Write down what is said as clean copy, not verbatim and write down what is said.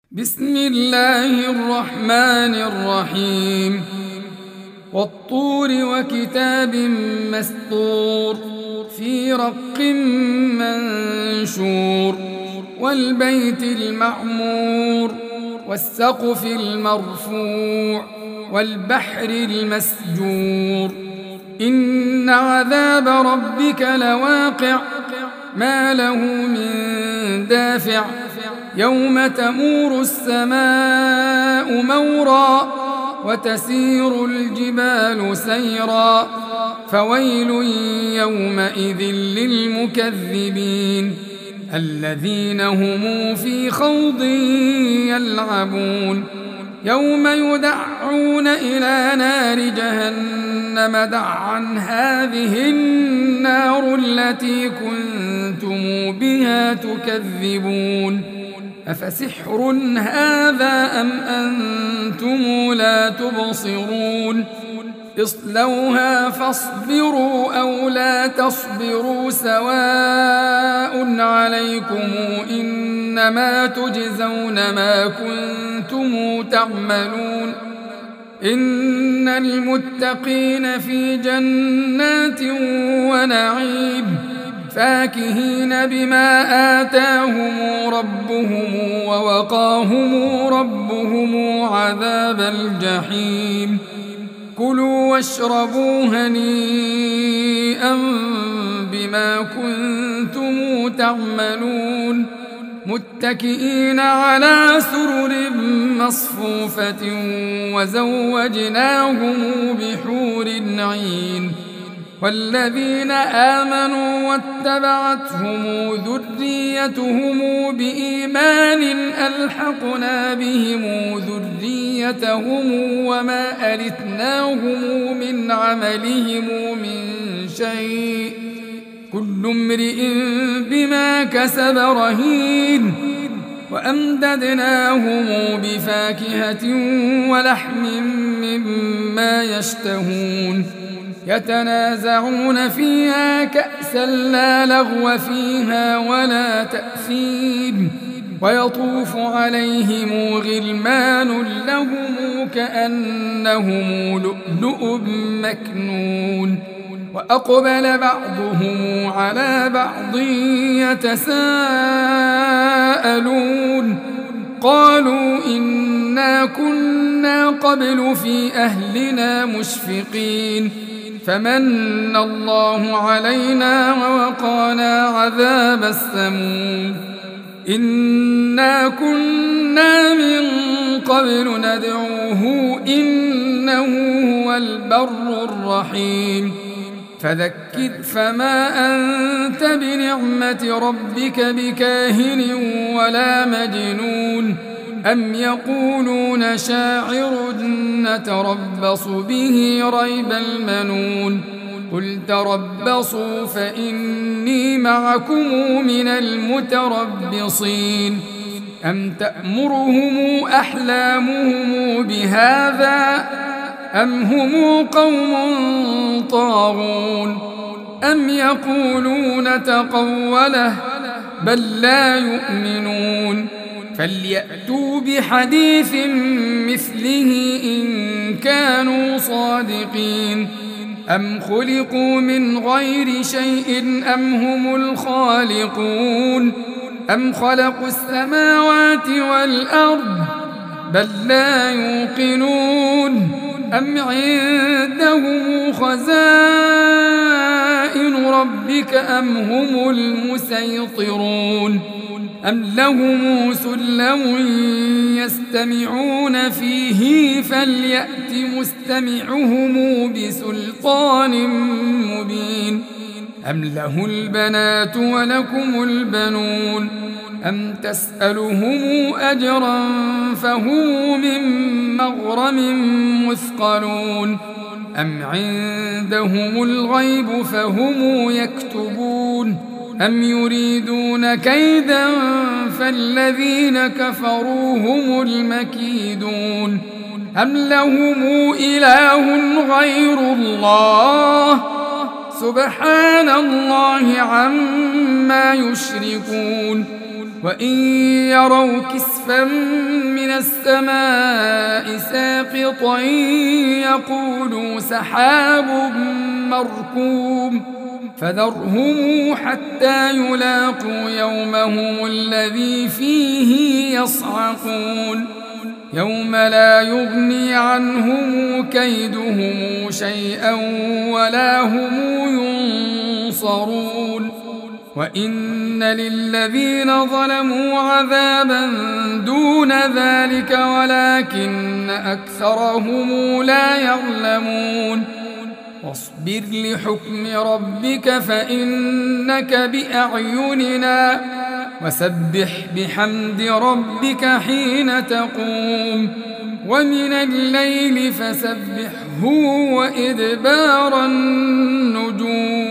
بسم الله الرحمن الرحيم والطور وكتاب مسطور في رق منشور والبيت المعمور والسقف المرفوع والبحر المسجور إن عذاب ربك لواقع ما له من دافع يوم تمور السماء مورا وتسير الجبال سيرا فويل يومئذ للمكذبين الذين هم في خوض يلعبون يوم يدعون إلى نار جهنم دعا هذه النار التي كنتم بها تكذبون أفسحر هذا أم أنتم لا تبصرون اصلوها فاصبروا أو لا تصبروا سواء عليكم إنما تجزون ما كنتم تعملون إن المتقين في جنات ونعيم فاكهين بما آتاهم ربهم ووقاهم ربهم عذاب الجحيم كلوا واشربوا هنيئا بما كنتم تعملون متكئين على سرر مصفوفة وزوجناهم بحور عين والذين آمنوا واتبعتهم ذريتهم بإيمان ألحقنا بهم ذريتهم وما ألتناهم من عملهم من شيء كل امرئ بما كسب رهين وأمددناهم بفاكهة ولحم مما يشتهون يتنازعون فيها كأسا لا لغو فيها ولا تأثيم ويطوف عليهم غلمان لهم كأنهم لؤلؤ مكنون وأقبل بعضهم على بعض يتساءلون قالوا إنا كنا قبل في أهلنا مشفقين فمن الله علينا ووقانا عذاب السموم إنا كنا من قبل ندعوه إنه هو البر الرحيم فذكر فما أنت بنعمة ربك بكاهن ولا مجنون أم يقولون شاعر نتربص به ريب المنون قل تربصوا فإني معكم من المتربصين أم تأمرهم أحلامهم بهذا أم هم قوم طاغون أم يقولون تقوله بل لا يؤمنون فليأتوا بحديث مثله إن كانوا صادقين أم خلقوا من غير شيء أم هم الخالقون أم خلقوا السماوات والأرض بل لا يوقنون أم عندهم خزائن ربك أم هم المسيطرون أم لهم سلم يستمعون فيه فليأت مستمعهم بسلطان مبين أم له البنات ولكم البنون أم تسألهم أجرا فهم من مغرم مثقلون أم عندهم الغيب فهم يكتبون أم يريدون كيدا فالذين كفروا هم المكيدون أم لهم إله غير الله سبحان الله عما يشركون وإن يروا كسفا من السماء ساقطا يقولوا سحاب مركوم فذرهم حتى يلاقوا يومهم الذي فيه يصعقون يوم لا يغني عنهم كيدهم شيئا ولا هم ينصرون وإن للذين ظلموا عذابا دون ذلك ولكن أكثرهم لا يعلمون واصبر لحكم ربك فإنك بأعيننا وسبح بحمد ربك حين تقوم ومن الليل فسبحه وإدبار النجوم